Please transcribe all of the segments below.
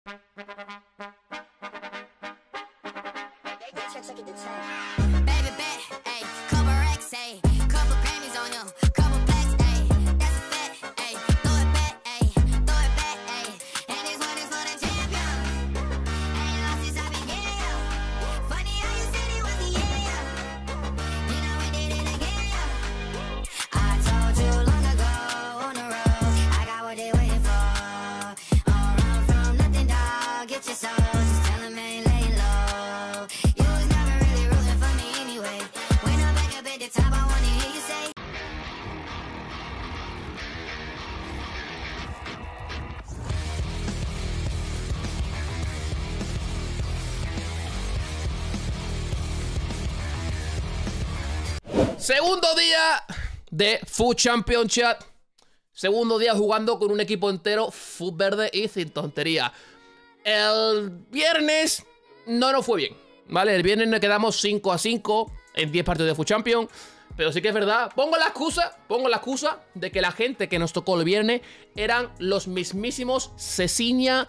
Segundo día de FUT Championship. Segundo día jugando con un equipo entero FUT verde y sin tontería. El viernes no nos fue bien, ¿vale? El viernes nos quedamos 5-5 en 10 partidos de FUT Champion. Pero sí que es verdad, pongo la excusa de que la gente que nos tocó el viernes eran los mismísimos Cecinia,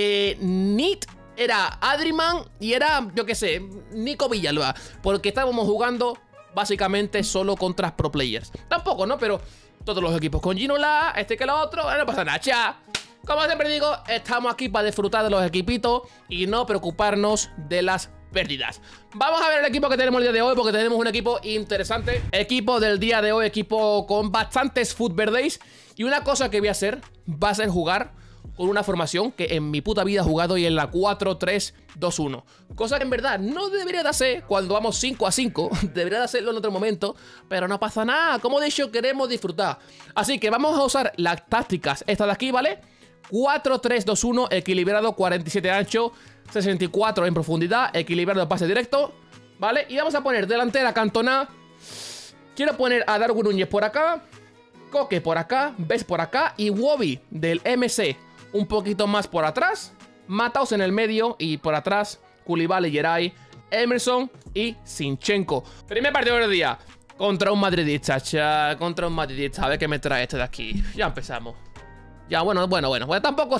Nit, era Adriman y era, yo qué sé, Nico Villalba. Porque estábamos jugando básicamente solo contra pro players. Tampoco, ¿no? Pero todos los equipos con Ginola, este que lo otro, no pasa nada, cha. Como siempre digo, estamos aquí para disfrutar de los equipitos y no preocuparnos de las pérdidas. Vamos a ver el equipo que tenemos el día de hoy, porque tenemos un equipo interesante. Equipo del día de hoy, equipo con bastantes FUT verdes. Y una cosa que voy a hacer va a ser jugar con una formación que en mi puta vida he jugado y en la 4-3-2-1. Cosa que en verdad no debería de hacer cuando vamos 5-5. Debería de hacerlo en otro momento, pero no pasa nada. Como he dicho, queremos disfrutar. Así que vamos a usar las tácticas estas de aquí, ¿vale? 4-3-2-1, equilibrado, 47 ancho, 64 en profundidad, equilibrado pase directo, ¿vale? Y vamos a poner delantera Cantona. Quiero poner a Darwin Núñez por acá, Coque por acá, Bes por acá y Wobby del MC un poquito más por atrás, Mataos en el medio y por atrás Koulibaly, Geray, Emerson y Zinchenko. Primer partido del día contra un madridista, contra un madridista. A ver qué me trae este de aquí. Ya empezamos. Ya, bueno, tampoco...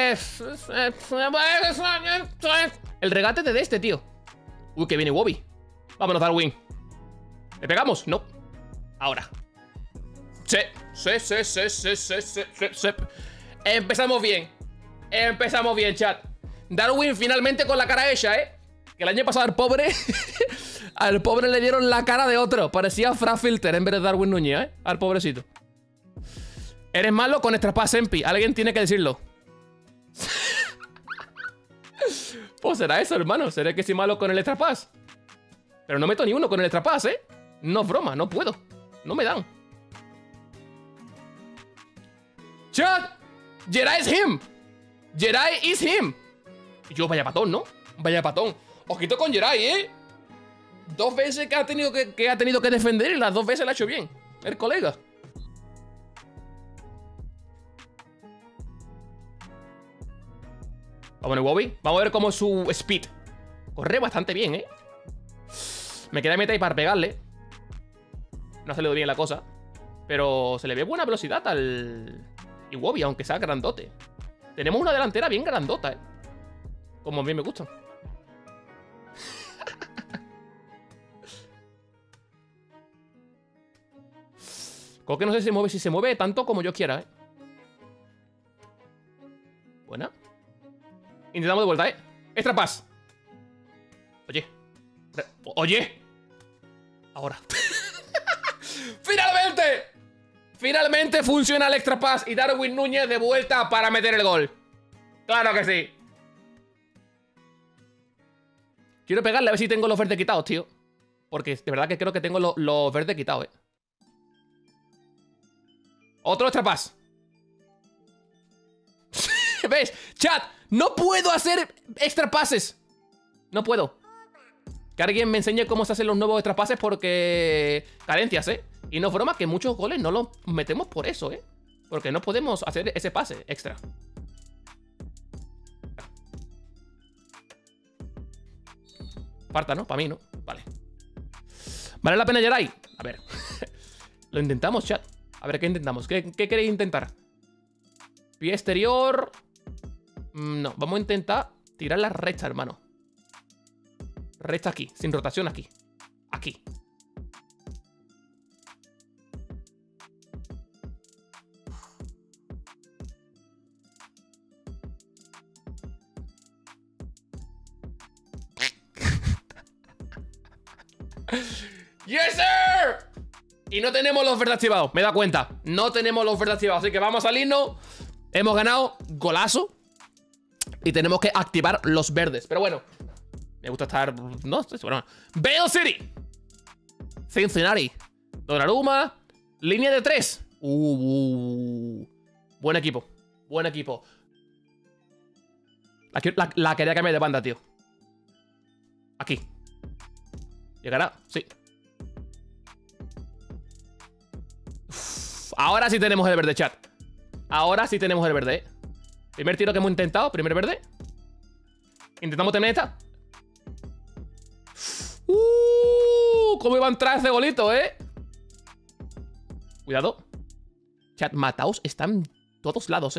El regate de este, tío. Uy, que viene Wobby. Vámonos, Darwin. ¿Le pegamos? No. Ahora. Sí. Empezamos bien. Empezamos bien, chat. Darwin finalmente con la cara hecha, ¿eh? Que el año pasado al pobre... al pobre le dieron la cara de otro. Parecía Fra Filter en vez de Darwin Núñez, ¿eh? Al pobrecito. Eres malo con extra pass, Empi. Alguien tiene que decirlo. Pues será eso, hermano. Seré que soy malo con el extra pass. Pero no meto ni uno con el extra pass, ¿eh? No es broma, no puedo. No me dan. ¡Chat! Geray is him. Geray is him. Y yo, vaya patón, ¿no? Vaya patón. Ojito con Geray, ¿eh? 2 veces que ha tenido que defender y las 2 veces la ha hecho bien. El colega. Vamos, Wobby. Vamos a ver cómo es su speed. Corre bastante bien, ¿eh? Me queda meta ahí para pegarle. No ha salido bien la cosa. Pero se le ve buena velocidad al Wobby, aunque sea grandote. Tenemos una delantera bien grandota, ¿eh? Como a mí me gusta. Coque no sé si se mueve tanto como yo quiera, ¿eh? Buena. Intentamos de vuelta, ¿eh? Extra pass. Oye. Oye. Ahora. ¡Finalmente! Finalmente funciona el extra pass y Darwin Núñez de vuelta para meter el gol. ¡Claro que sí! Quiero pegarle a ver si tengo los verdes quitados, tío. Porque de verdad que creo que tengo los verdes quitados, ¿eh? Otro extra pass. ¿Ves? Chat, no puedo hacer extra pases. No puedo. Que alguien me enseñe cómo se hacen los nuevos extra pases porque... carencias, ¿eh? Y no es broma que muchos goles no los metemos por eso, ¿eh? Porque no podemos hacer ese pase extra. Falta, ¿no? Para mí, ¿no? Vale. ¿Vale la pena, Geray? A ver. Lo intentamos, chat. A ver, ¿qué intentamos? ¿Qué queréis intentar? Pie exterior. No, vamos a intentar tirar la recta, hermano. Recta aquí, sin rotación aquí. Aquí. ¡Yes, sir! Y no tenemos los verdes activados, me he dado cuenta. No tenemos los verdes activados, así que vamos a salirnos. Hemos ganado, golazo. Y tenemos que activar los verdes. Pero bueno, me gusta estar... No sé, bueno. Vale City, Cincinnati, Donnarumma, línea de 3. Buen equipo, buen equipo. La quería cambiar de banda, tío. Aquí. ¿Llegará? Sí. Ahora sí tenemos el verde, chat. Ahora sí tenemos el verde, Primer tiro que hemos intentado, primer verde. Intentamos tener esta. ¿Cómo iba a entrar ese golito, Cuidado. Chat, Mataos está en todos lados,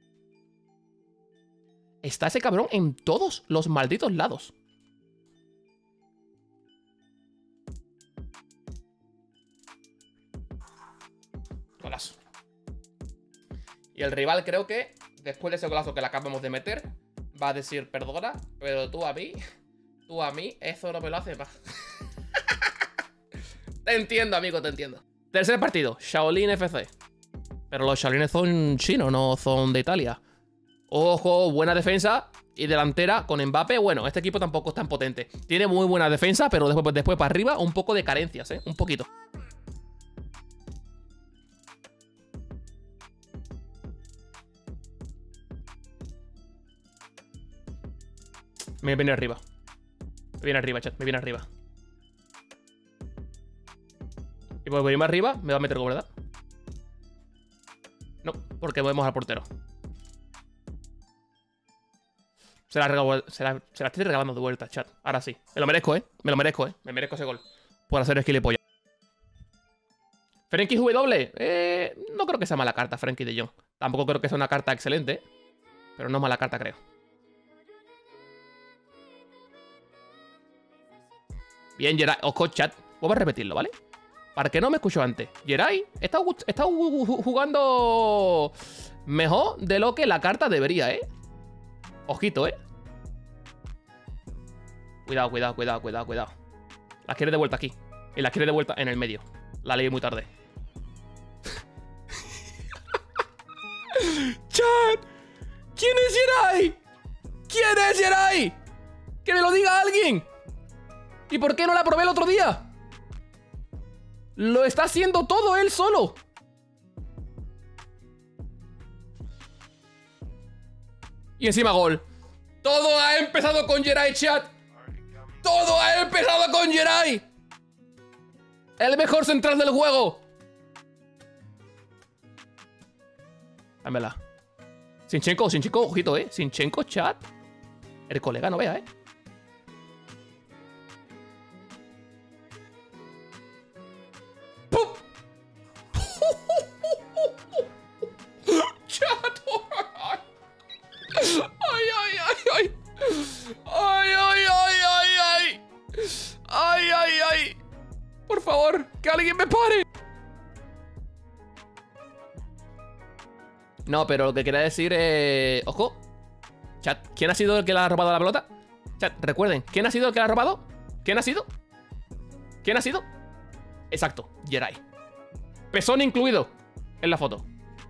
Está ese cabrón en todos los malditos lados. Golazo. Y el rival creo que, después de ese golazo que le acabamos de meter, va a decir, perdona, pero tú a mí, eso no me lo hace más. Te entiendo, amigo, te entiendo. Tercer partido, Shaolin FC. Pero los Shaolines son chinos, no son de Italia. Ojo, buena defensa y delantera con Mbappé. Bueno, este equipo tampoco es tan potente. Tiene muy buena defensa, pero después para arriba un poco de carencias, Un poquito. Me viene arriba. Me viene arriba, chat. Me viene arriba. Y por venirme arriba, me va a meter gol, ¿verdad? No, porque movemos al portero. Se la estoy regalando de vuelta, chat. Ahora sí. Me lo merezco, Me lo merezco, Me merezco ese gol. Por hacer el gilipollas. Frenkie W. No creo que sea mala carta, Frenkie de Jong. Tampoco creo que sea una carta excelente. Pero no es mala carta, creo. Bien, Geray. Ojo, chat. Voy a repetirlo, ¿vale? Para que no me escucho antes. Geray está jugando mejor de lo que la carta debería, Ojito, Cuidado, cuidado, cuidado, cuidado, cuidado. La quiere de vuelta aquí. Y la quiere de vuelta en el medio. La leí muy tarde. ¡Chat! ¿Quién es Geray? ¿Quién es Geray? ¡Que me lo diga alguien! ¿Y por qué no la probé el otro día? Lo está haciendo todo él solo. Y encima gol. Todo ha empezado con Geray, chat. Todo ha empezado con Geray. El mejor central del juego. Dámela. Sinchenko, ojito, Sinchenko, chat. El colega no vea, ¡Pum! Chat. Ay, ay, ay, ay. Ay, ay, ay, ay, ay. Ay, ay, ay. Por favor, que alguien me pare. No, pero lo que quería decir es... Ojo. Chat, ¿quién ha sido el que le ha robado la pelota? Chat, recuerden, ¿quién ha sido el que la ha robado? ¿Quién ha sido? ¿Quién ha sido? Exacto, Geray. Pezón incluido en la foto.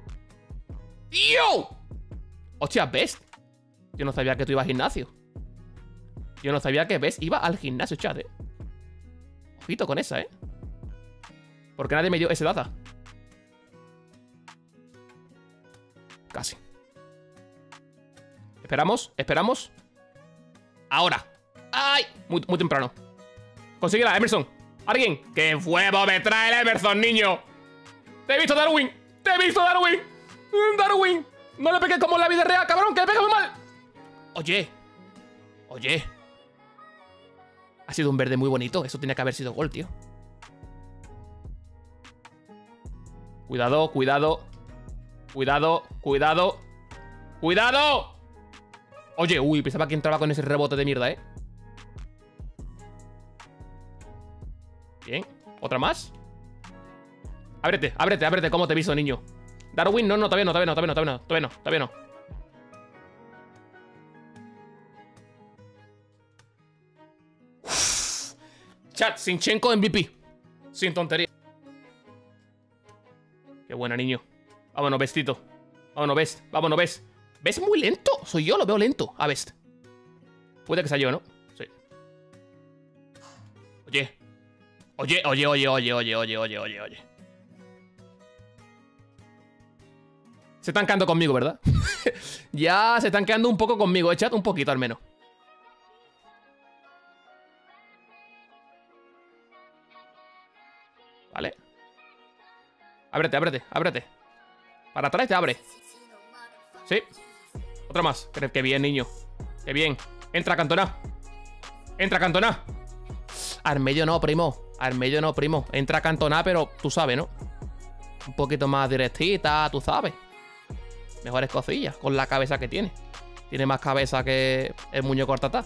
¡Yo! Hostia, Best. Yo no sabía que tú ibas al gimnasio. Yo no sabía que Best iba al gimnasio, chat, Ojito con esa, ¿Por qué nadie me dio ese data? Casi. Esperamos, esperamos. Ahora. ¡Ay! Muy temprano. Consíguela, Emerson. ¡Alguien! ¡Qué huevo me trae el Emerson, niño! ¡Te he visto, Darwin! ¡Te he visto, Darwin! ¡Darwin! ¡No le pegues como en la vida real, cabrón! ¡Que le pegas muy mal! Oye. Oye. Ha sido un verde muy bonito. Eso tenía que haber sido gol, tío. Cuidado, cuidado. Cuidado, cuidado. ¡Cuidado! Oye, uy, pensaba que entraba con ese rebote de mierda, ¿eh? Bien. ¿Otra más? Ábrete, ábrete, ábrete. ¿Cómo te visto, niño? Darwin, no, todavía no, todavía no. Uf. Chat, Zinchenko MVP. Sin tontería. Qué buena, niño. Vámonos, Bestito. Vámonos, Best. Vámonos, Best. ¿Ves muy lento? Soy yo, lo veo lento. A Best. Puede que sea yo, ¿no? Sí. Oye. Se están quedando conmigo, ¿verdad? Ya se están quedando un poco conmigo, chat. Un poquito, al menos. Vale. Ábrete. Para atrás te abre. Sí. Otra más. Qué bien, niño. Qué bien. Entra, Cantona. Al medio no, primo. Entra, Cantona, pero tú sabes, ¿no? Un poquito más directita, tú sabes. Mejores cosillas con la cabeza que tiene. Tiene más cabeza que el muñeco Artatá.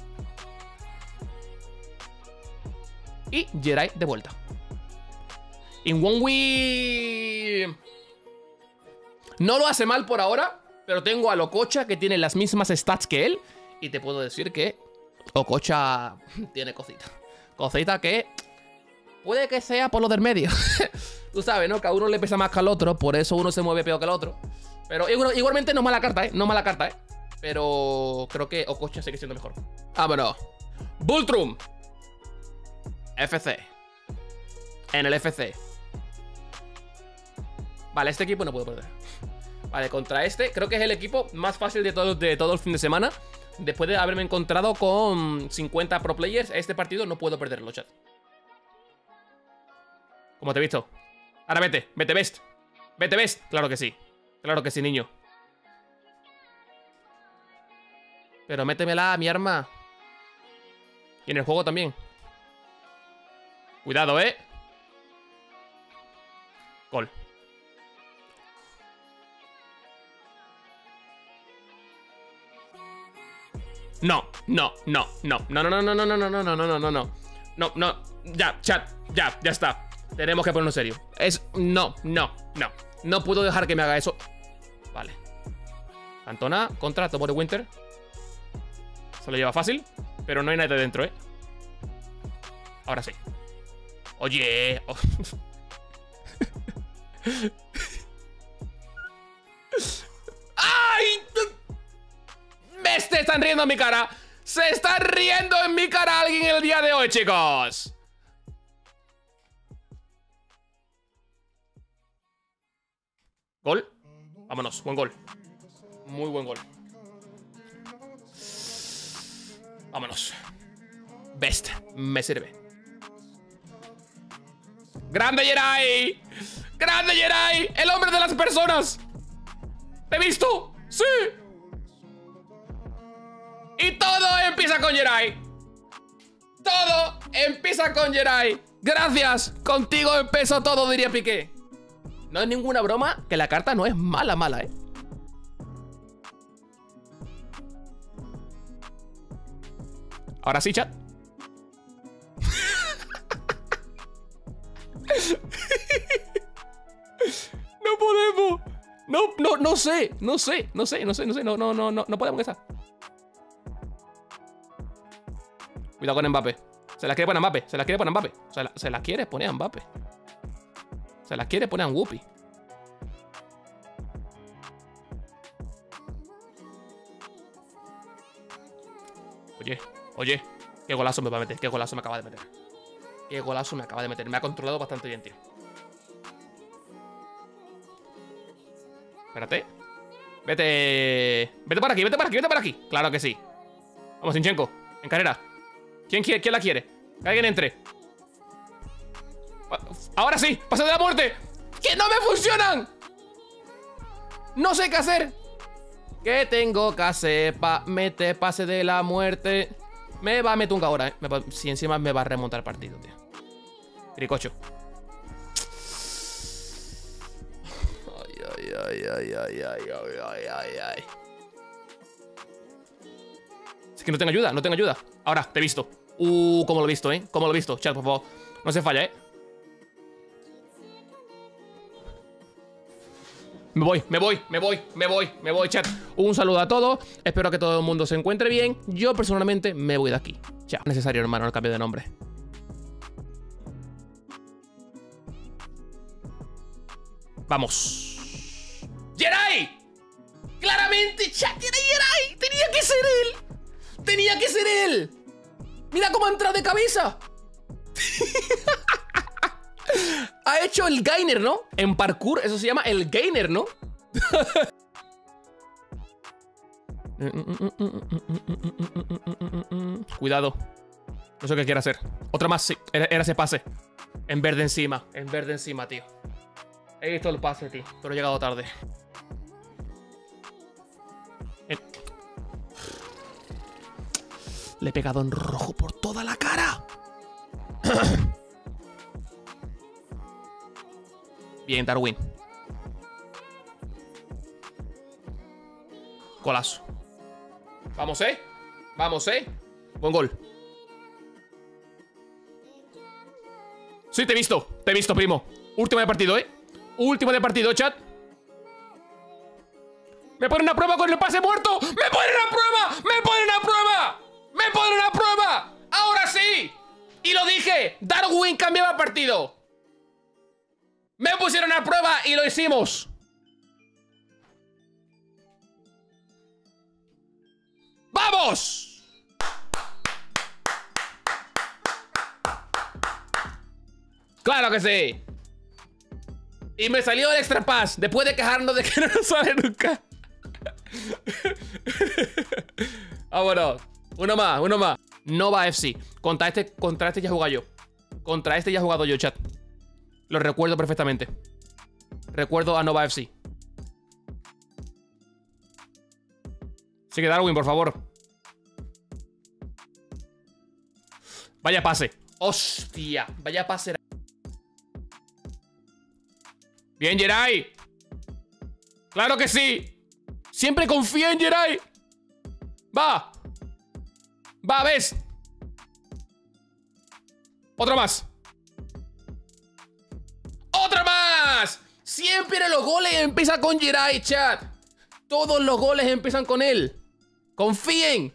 Y Geray de vuelta. Inwonwi no lo hace mal por ahora, pero tengo a Okocha que tiene las mismas stats que él. Y te puedo decir que Okocha tiene cosita. Cosita que puede que sea por lo del medio. Tú sabes, ¿no? Que a uno le pesa más que al otro, por eso uno se mueve peor que el otro. Pero igualmente no es mala carta, ¿eh? Pero creo que Okocha sigue siendo mejor. Vámonos. Bultrum. FC. En el FC. Vale, este equipo no puedo perder. Vale, contra este, creo que es el equipo más fácil de todo el fin de semana. Después de haberme encontrado con 50 pro players, este partido no puedo perderlo, chat. ¿Cómo te he visto? Ahora vete, Best. Vete, Best. Claro que sí, niño. Pero métemela, mi arma. Y en el juego también. Cuidado, Gol. No. Ya, chat, ya está. Tenemos que ponernos serio. No. No puedo dejar que me haga eso. Vale. Cantona contra Tomori Winter. Se lo lleva fácil, pero no hay nadie dentro, Ahora sí. Oye. ¡Ay! Se están riendo en mi cara. Se está riendo en mi cara alguien el día de hoy, chicos. Gol. Vámonos, buen gol. Muy buen gol. Vámonos. Best, me sirve. ¡Grande Geray! ¡Grande Geray! ¡El hombre de las personas! ¿Te he visto? ¡Sí! Y todo empieza con Geray. Todo empieza con Geray. Gracias, contigo empezó todo, diría Piqué. No es ninguna broma que la carta no es mala, Ahora sí, chat. No podemos. No sé. No podemos que esa. Cuidado con Mbappé. Se la quiere poner a Mbappé. Se la quiere poner a Mbappé. Se la quiere poner a Whoopi. Oye. Qué golazo me va a meter. Qué golazo me acaba de meter. Me ha controlado bastante bien, tío. Espérate. Vete por aquí. Claro que sí. Vamos, Zinchenko. En carrera. ¿Quién la quiere? Que alguien entre. Ahora sí, pase de la muerte. ¡Que no me funcionan! No sé qué hacer. ¿Qué tengo que hacer para meter pase de la muerte? Me va a meter un ahora, Si encima me va a remontar el partido, tío. Gricocho. Ay. Es que no tengo ayuda, no tengo ayuda. Ahora, te he visto. Cómo lo he visto, Cómo lo he visto. Chat, por favor. No se falla, Me voy, chat. Un saludo a todos. Espero que todo el mundo se encuentre bien. Yo personalmente me voy de aquí. Ya, necesario, hermano, el cambio de nombre. Vamos. ¡Jerai! ¡Claramente, chat! ¡Era Jerai! ¡Tenía que ser él! ¡Tenía que ser él! ¡Mira cómo ha entrado de cabeza! Ha hecho el gainer, ¿no? En parkour eso se llama el gainer, ¿no? Cuidado. No sé qué quiere hacer. Otra más, sí. Era ese pase. En verde encima, tío. He visto el pase, tío, pero he llegado tarde. Le he pegado en rojo por toda la cara. Bien, Darwin. Golazo. Vamos, Vamos, Buen gol. Sí, te he visto, primo. Último de partido, Último de partido, chat. Me ponen a prueba con el pase muerto. ¡Me ponen a prueba! ¡Me ponen a prueba! ¡Me ponen a prueba! ¡Ahora sí! Y lo dije, Darwin cambiaba partido. Me pusieron a prueba y lo hicimos. ¡Vamos! ¡Claro que sí! Y me salió el extra pass después de quejarnos de que no nos sale nunca. Vámonos. Uno más. Nova FC. Contra este ya he jugado yo. Contra este ya he jugado yo, chat. Lo recuerdo perfectamente. Recuerdo a Nova FC. Sigue Darwin, por favor. Vaya pase. Hostia. Vaya pase. Bien, Jerai. Claro que sí. Siempre confía en Jerai. Va. ¿Ves? Otro más. ¡Otra más! Siempre los goles empiezan con Jerai, chat. Todos los goles empiezan con él. Confíen.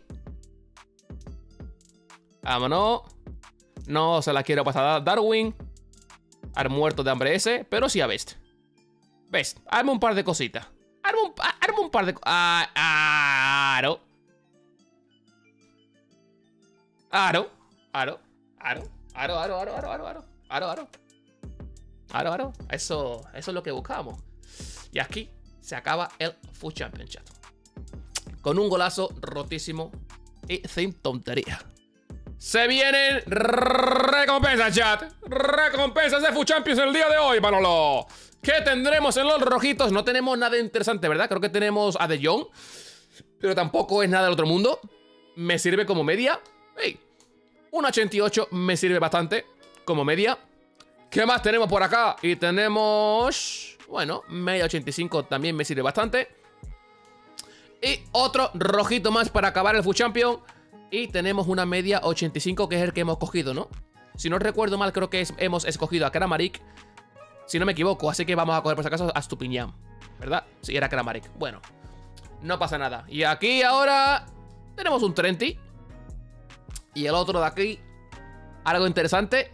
Vámonos. No se la quiero pasar a Darwin. Al muerto de hambre ese. Pero sí a Best. Best, hazme un par de cositas. Hazme un par de... Aro. Eso es lo que buscamos. Y aquí se acaba el FUT Champions, chat. Con un golazo rotísimo y sin tontería. Se vienen recompensas, chat. Recompensas de FUT Champions el día de hoy, Manolo. ¿Qué tendremos en los rojitos? No tenemos nada interesante, ¿verdad? Creo que tenemos a De Jong, pero tampoco es nada del otro mundo. Me sirve como media. Hey, un 88 me sirve bastante como media. ¿Qué más tenemos por acá? Y tenemos... Bueno, media 85 también me sirve bastante. Y otro rojito más para acabar el FUT Champions. Y tenemos una media 85, que es el que hemos cogido, ¿no? Si no recuerdo mal, creo que hemos escogido a Kramaric, si no me equivoco. Así que vamos a coger por si acaso a Estupiñán, ¿verdad? Sí, era Kramaric. Bueno, no pasa nada. Y aquí ahora tenemos un 30. Y el otro de aquí, algo interesante.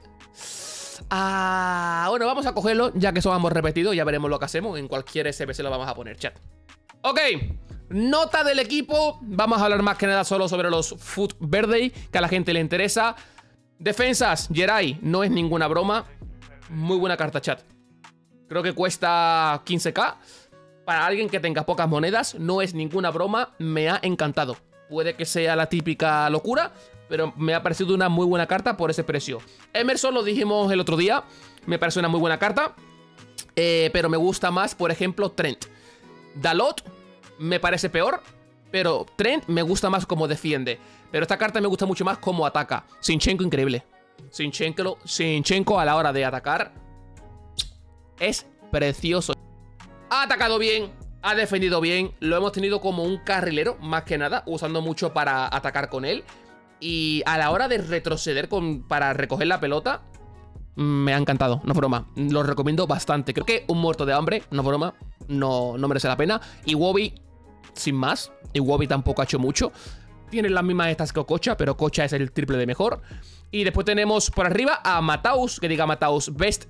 Bueno, vamos a cogerlo, ya que eso hemos repetido. Ya veremos lo que hacemos. En cualquier SBC lo vamos a poner, chat. Ok, nota del equipo. Vamos a hablar más que nada solo sobre los FUT Verde, que a la gente le interesa. Defensas, Jerai, no es ninguna broma. Muy buena carta, chat. Creo que cuesta 15k. Para alguien que tenga pocas monedas, no es ninguna broma. Me ha encantado. Puede que sea la típica locura, pero me ha parecido una muy buena carta por ese precio. Emerson lo dijimos el otro día. Me parece una muy buena carta. Pero me gusta más, por ejemplo, Trent. Dalot me parece peor, pero Trent me gusta más como defiende. Pero esta carta me gusta mucho más como ataca. Zinchenko, increíble. Zinchenko a la hora de atacar es precioso. Ha atacado bien, Ha defendido bien, lo hemos tenido como un carrilero, más que nada, usando mucho para atacar con él. Y a la hora de retroceder para recoger la pelota, me ha encantado, no es broma. Lo recomiendo bastante. Creo que un muerto de hambre, no es broma, no merece la pena. Y Wobby, sin más. Y Wobby tampoco ha hecho mucho. Tienen las mismas estas que Okocha, pero Okocha es el triple de mejor. Y después tenemos por arriba a Mataus, que diga Mataus, Best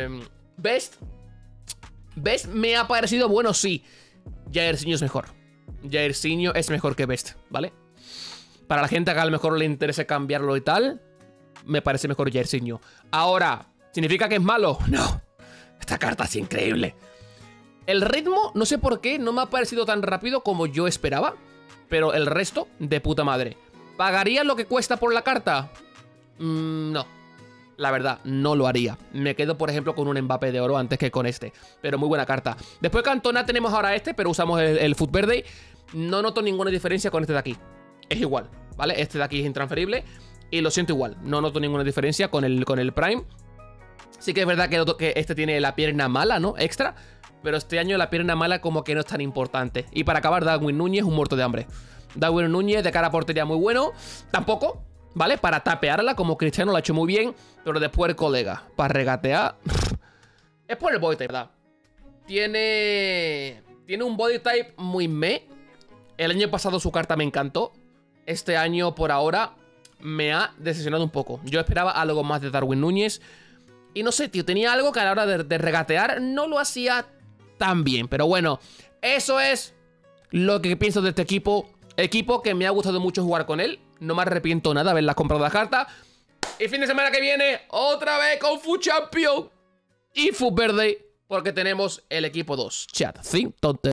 me ha parecido bueno, sí. Jairzinho es mejor. Jairzinho es mejor que Best, ¿vale? Para la gente que a lo mejor le interese cambiarlo y tal, me parece mejor Jairzinho. Ahora, ¿significa que es malo? No. Esta carta es increíble. El ritmo, no sé por qué, no me ha parecido tan rápido como yo esperaba. Pero el resto, de puta madre. ¿Pagaría lo que cuesta por la carta? No. La verdad, no lo haría. Me quedo, por ejemplo, con un Mbappé de oro antes que con este. Pero muy buena carta. Después de Cantona tenemos ahora este, pero usamos el Foot Verde. No noto ninguna diferencia con este de aquí. Es igual, ¿vale? Este de aquí es intransferible. Y lo siento igual. No noto ninguna diferencia con el Prime. Sí que es verdad que este tiene la pierna mala, ¿no? Extra. Pero este año la pierna mala como que no es tan importante. Y para acabar, Darwin Núñez, un muerto de hambre. Darwin Núñez de cara a portería muy bueno. Tampoco, ¿vale? Para tapearla, como Cristiano lo ha hecho muy bien. Pero después el colega, para regatear. Es por el body type, ¿verdad? Tiene un body type muy meh. El año pasado su carta me encantó. Este año, por ahora, me ha decepcionado un poco. Yo esperaba algo más de Darwin Núñez. Y no sé, tío, tenía algo que a la hora de regatear no lo hacía tan bien. Pero bueno, eso es lo que pienso de este equipo. Equipo que me ha gustado mucho jugar con él. No me arrepiento nada de haberlas comprado la carta. Y fin de semana que viene, otra vez con Foot Champion y Foot Verde, porque tenemos el equipo 2. Chat, sin tonterías.